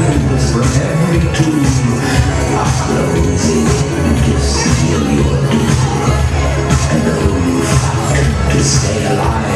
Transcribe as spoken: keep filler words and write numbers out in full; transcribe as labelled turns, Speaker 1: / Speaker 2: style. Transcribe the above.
Speaker 1: weapons from every tomb are closing in to steal your doom. And though you fought to stay alive,